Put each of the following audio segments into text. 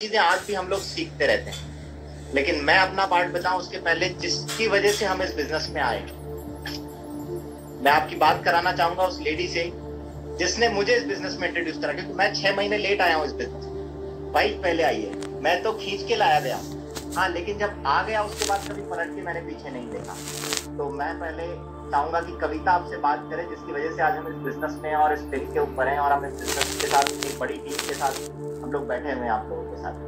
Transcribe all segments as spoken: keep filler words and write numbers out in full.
चीजें आज भी हम लोग सीखते रहते हैं। लेकिन मैं अपना पार्ट बताऊं उसके पहले, जिसकी वजह से हम इस बिजनेस में आए, मैं आपकी बात कराना चाहूंगा उस लेडी से जिसने मुझे इस बिजनेस में इंट्रोड्यूस करा। क्योंकि मैं छह महीने लेट आया हूँ इस बिजनेस में, वाइफ पहले आई है, मैं तो खींच के लाया गया हाँ, लेकिन जब आ गया उसके बाद कभी पलट के मैंने पीछे नहीं देखा। तो मैं पहले चाहूंगा कि कविता आपसे बात करें, जिसकी वजह से आज हम इस बिजनेस में और इस फिल्म के ऊपर हैं, और हम इस बिजनेस के साथ एक बड़ी टीम के साथ हम लोग बैठे हुए हैं आप लोगों के साथ।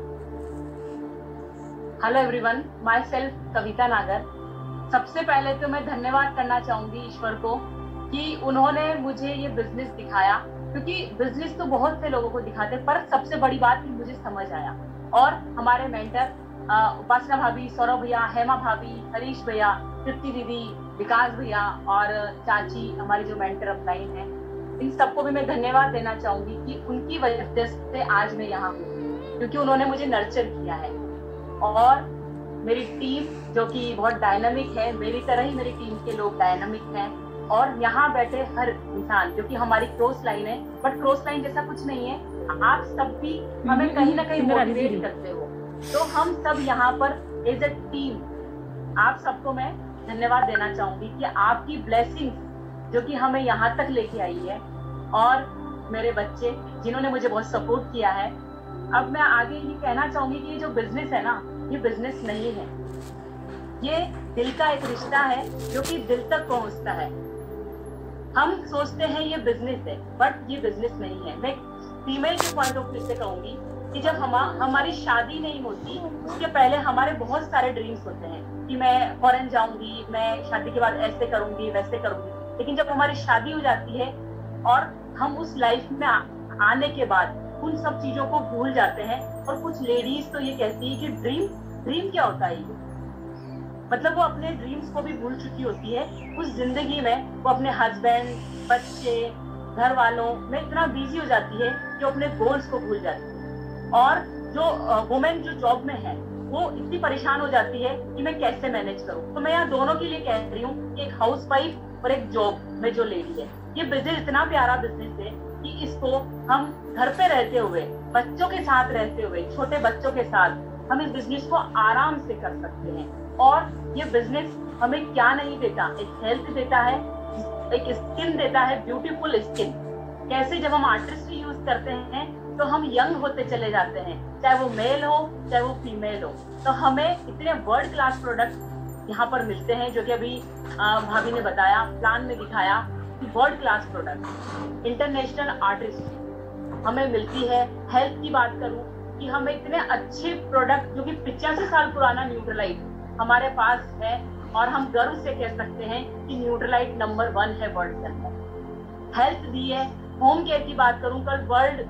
Hello everyone, myself Kavita Nagar. सबसे पहले तो मैं धन्यवाद करना चाहूंगी ईश्वर को कि उन्होंने मुझे ये बिजनेस दिखाया, क्योंकि बिजनेस तो बहुत से लोगों को दिखाते, पर सबसे बड़ी बात कि मुझे समझ आया। और हमारे मेंटर उपासना भाभी, सौरभ भैया, हेमा भाभी, हरीश भैया, तृप्ति दीदी, विकास भैया और चाची, हमारी जो मेंटर अपलाइन है, इन सबको भी मैं धन्यवाद देना चाहूंगी कि उनकी वजह से आज मैं यहाँ हूँ, क्योंकि उन्होंने मुझे नर्चर किया है। और मेरी टीम जो कि बहुत डायनामिक है, मेरी तरह ही मेरी टीम के लोग डायनामिक हैं, और यहाँ बैठे हर इंसान, जो कि हमारी क्रॉस लाइन है, बट क्रॉस लाइन जैसा कुछ नहीं है, आप सब भी हमें कहीं ना कहीं मोटिवेट करते हो। तो हम सब यहाँ पर एज ए टीम, आप सबको मैं धन्यवाद देना चाहूंगी कि आपकी ब्लेसिंग्स जो कि हमें यहाँ तक लेके आई है, और मेरे बच्चे जिन्होंने मुझे बहुत सपोर्ट किया है। अब मैं आगे ये कहना चाहूंगी कि ये जो बिजनेस है ना, ये बिजनेस नहीं है, ये दिल का एक रिश्ता है जो कि दिल तक पहुंचता है। हम सोचते हैं ये बिजनेस है, बट ये बिजनेस नहीं है। मैं फीमेल के पॉइंट ऑफ व्यू से कहूंगी कि जब हम हमारी शादी नहीं होती, उसके पहले हमारे बहुत सारे ड्रीम्स होते हैं कि मैं फॉरेन जाऊंगी, मैं शादी के बाद ऐसे करूंगी, वैसे करूंगी। लेकिन जब हमारी शादी हो जाती है और हम उस लाइफ में आ, आने के बाद उन सब चीजों को भूल जाते हैं। और कुछ लेडीज तो ये कहती है कि ड्रीम ड्रीम क्या होता है, मतलब वो अपने ड्रीम्स को भी भूल चुकी होती है। उस जिंदगी में वो अपने हस्बैंड, बच्चे, घर वालों में इतना बिजी हो जाती है कि वो अपने गोल्स को भूल जाती है। और जो वुमेन जो जॉब में है, वो इतनी परेशान हो जाती है कि मैं कैसे मैनेज करूं। तो मैं यहाँ दोनों के लिए कह रही हूँ, एक हाउस वाइफ और एक जॉब में जो लेडी है, ये बिजनेस इतना प्यारा बिजनेस है कि इसको हम घर पे रहते हुए, बच्चों के साथ रहते हुए, छोटे बच्चों के साथ हम इस बिजनेस को आराम से कर सकते हैं। और ये बिजनेस हमें क्या नहीं देता, एक हेल्थ देता है, एक स्किन देता है, ब्यूटीफुल स्किन। कैसे जब हम आर्टिस्ट यूज करते हैं तो हम यंग होते चले जाते हैं, चाहे वो मेल हो चाहे वो फीमेल हो। तो हमें इतने वर्ल्ड क्लास प्रोडक्ट यहाँ पर मिलते हैं, जो कि अभी भाभी ने बताया, प्लान में दिखाया कि world class product, international artist हमें मिलती है। हेल्थ की बात करूं कि हमें इतने अच्छे प्रोडक्ट, जो कि पिचासी साल पुराना न्यूट्रलाइट हमारे पास है, और हम गर्व से कह सकते हैं कि न्यूट्रलाइट नंबर वन है वर्ल्ड के अंदर। हेल्थ दी है। होम केयर की बात करूं, कल वर्ल्ड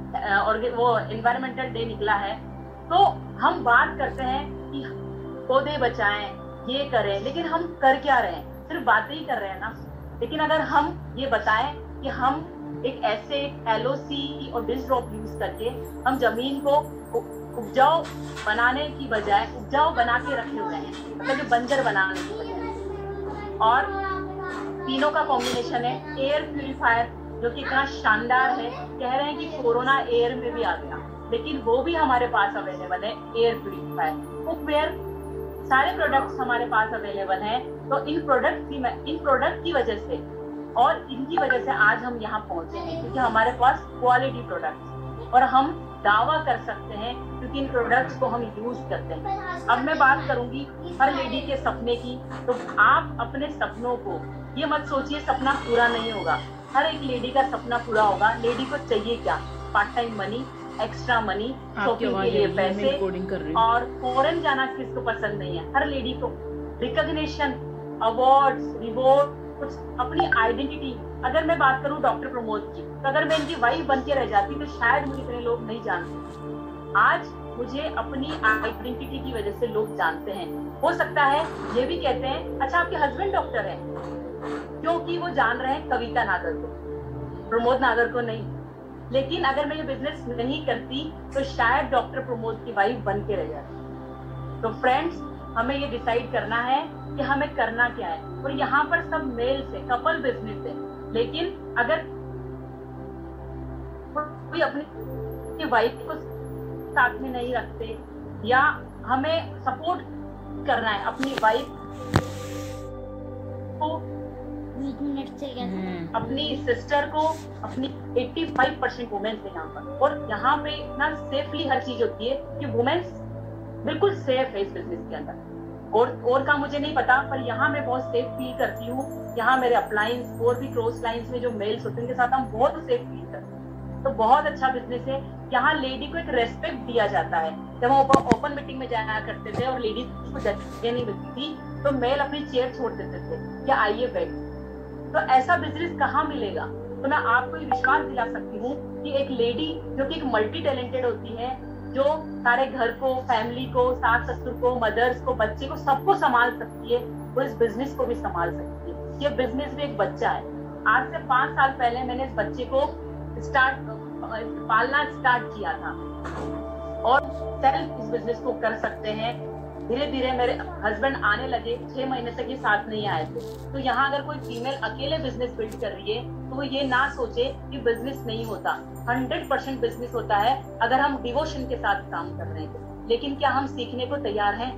और वो एनवायरमेंटल डे निकला है, तो हम बात करते हैं कि पौधे बचाएं, ये करें, लेकिन हम कर क्या रहे हैं? सिर्फ बातें ही कर रहे हैं ना। लेकिन अगर हम ये बताएं कि हम एक ऐसे एलओसी और डिश ड्रॉप यूज करके हम जमीन को उपजाऊ बनाने की बजाय उपजाऊ बना के रखे हुए हैं, मतलब जो बंजर बनाने की बजाय। और तीनों का कॉम्बिनेशन है। एयर प्यूरिफायर जो कि इतना शानदार है, कह रहे हैं कि कोरोना एयर में भी आ गया, लेकिन वो भी हमारे पास अवेलेबल है, एयर प्यूरिफायर। कुकवेयर, सारे प्रोडक्ट्स हमारे पास अवेलेबल हैं। तो इन प्रोडक्ट की इन प्रोडक्ट की वजह से और इनकी वजह से आज हम यहाँ पहुंचे हैं, क्योंकि हमारे पास क्वालिटी प्रोडक्ट्स, और हम दावा कर सकते हैं क्योंकि इन प्रोडक्ट्स को हम यूज करते हैं। अब मैं बात करूंगी हर लेडी के सपने की। तो आप अपने सपनों को, ये मत सोचिए सपना पूरा नहीं होगा, हर एक लेडी का सपना पूरा होगा। लेडी को चाहिए क्या? Part time money, extra money, shopping के लिए पैसे, और फॉरेन जाना किसको पसंद नहीं है? हर लेडी को रिकॉग्निशन, अवार्ड्स, रिवॉर्ड, कुछ अपनी आइडेंटिटी। अगर मैं बात करूं डॉक्टर प्रमोद की, तो अगर मैं इनकी वाइफ बन के रह जाती तो शायद मुझे इतने लोग नहीं जानते। आज मुझे अपनी आइडेंटिटी की वजह से लोग जानते हैं। हो सकता है ये भी कहते हैं, अच्छा आपके हस्बैंड डॉक्टर है, क्योंकि वो जान रहे हैं कविता नागर को, प्रमोद नागर को नहीं। लेकिन अगर मैं ये बिजनेस नहीं करती तो शायद डॉक्टर प्रमोद की वाइफ बन के रह जाती। तो फ्रेंड्स, हमें ये डिसाइड करना है कि हमें करना क्या है। और यहाँ पर सब मेल से कपल बिजनेस है, लेकिन अगर कोई अपनी वाइफ को साथ में नहीं रखते या हमें सपोर्ट करना है अपनी वाइफ को, अपनी सिस्टर को, अपनी पचासी परसेंट वुमेन्स है यहाँ पर, और यहाँ पे इतना सेफली हर चीज होती है कि वुमेन्स बिल्कुल सेफ है इस बिजनेस के अंदर। और और का मुझे नहीं पता, पर यहाँ मैं बहुत सेफ फील करती हूँ। यहाँ मेरे अपलाइंस और भी क्रॉस लाइंस में जो मेल्स होते हैं उनके साथ हम बहुत सेफ फील करते हैं। तो बहुत अच्छा बिजनेस है। यहाँ लेडी को एक रेस्पेक्ट दिया जाता है। जब हम ओपन मीटिंग में जाया करते थे और लेडीज को जगह नहीं मिलती थी तो मेल अपनी चेयर छोड़ देते थे कि आइए बैठ। तो ऐसा बिजनेस कहाँ मिलेगा? तो मैं आपको ये विश्वास दिला सकती हूँ कि एक लेडी जो कि एक मल्टी टैलेंटेड होती है, जो सारे घर को, फैमिली को, सास ससुर को, मदर्स को, बच्चे को, सबको संभाल सकती है, वो इस बिजनेस को भी संभाल सकती है। ये बिजनेस भी एक बच्चा है। आज से पांच साल पहले मैंने इस बच्चे को स्टार्ट पालना स्टार्ट किया था और सेल्फ इस बिजनेस को कर सकते हैं। धीरे धीरे मेरे हस्बैंड आने लगे, छह महीने तक ये साथ नहीं आए थे। तो यहाँ अगर कोई फीमेल अकेले बिजनेस बिल्ड कर रही है तो वो ये ना सोचे कि बिजनेस नहीं होता। हंड्रेड परसेंट बिजनेस होता है अगर हम डिवोशन के साथ काम कर रहे हैं। लेकिन क्या हम सीखने को तैयार हैं?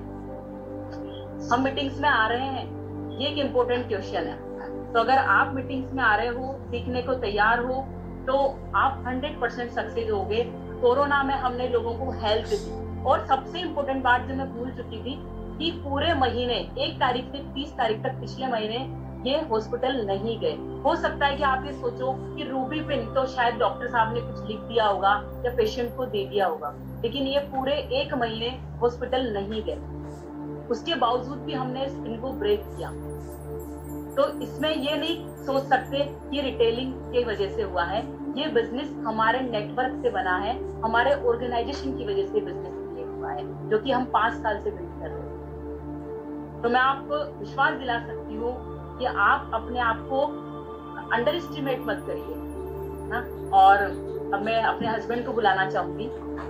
हम मीटिंग्स में आ रहे हैं, ये एक इम्पोर्टेंट क्वेश्चन है। तो अगर आप मीटिंग्स में आ रहे हो, सीखने को तैयार हो, तो आप हंड्रेड परसेंट सक्सेस होगे। कोरोना में हमने लोगों को हेल्प दी, और सबसे इम्पोर्टेंट बात जो मैं भूल चुकी थी कि पूरे महीने एक तारीख से तीस तारीख तक पिछले महीने ये हॉस्पिटल नहीं गए। हो सकता है कि आप ये सोचो कि रूबी पिन तो शायद डॉक्टर साहब ने कुछ लिख दिया होगा या पेशेंट को दे दिया होगा, लेकिन ये पूरे एक महीने हॉस्पिटल नहीं गए। उसके बावजूद भी हमने इस पिन को ब्रेक किया। तो इसमें ये नहीं सोच सकते कि रिटेलिंग की वजह से हुआ है। ये बिजनेस हमारे नेटवर्क से बना है, हमारे ऑर्गेनाइजेशन की वजह से बिजनेस है, जो कि हम पांच साल से बिल्ड कर रहे हैं। तो मैं आपको विश्वास दिला सकती हूँ कि आप अपने आप को अंडर एस्टिमेट मत करिए ना। और अब मैं अपने हस्बैंड को बुलाना चाहूंगी।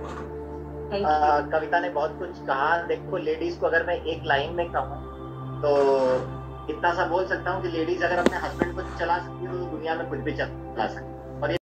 कविता ने बहुत कुछ कहा। देखो, लेडीज को अगर मैं एक लाइन में कहूँ तो इतना सा बोल सकता हूँ कि लेडीज अगर अपने हस्बैंड को चला सकती है तो दुनिया में कुछ भी चला सकती है।